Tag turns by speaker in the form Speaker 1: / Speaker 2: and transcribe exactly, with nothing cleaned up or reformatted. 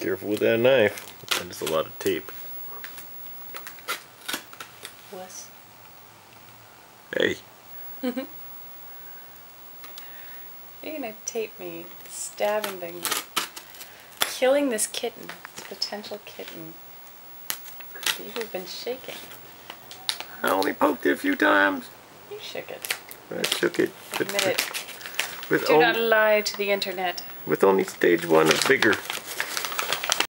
Speaker 1: Careful with that knife. That is a lot of tape.
Speaker 2: Wuss.
Speaker 1: Hey.
Speaker 2: You're gonna tape me stabbing things. Killing this kitten. This potential kitten. You've been shaking.
Speaker 1: I only poked it a few times.
Speaker 2: You shook it.
Speaker 1: I shook it.
Speaker 2: Admit it.
Speaker 1: With
Speaker 2: Do
Speaker 1: only,
Speaker 2: not lie to the internet.
Speaker 1: with only stage one of vigor.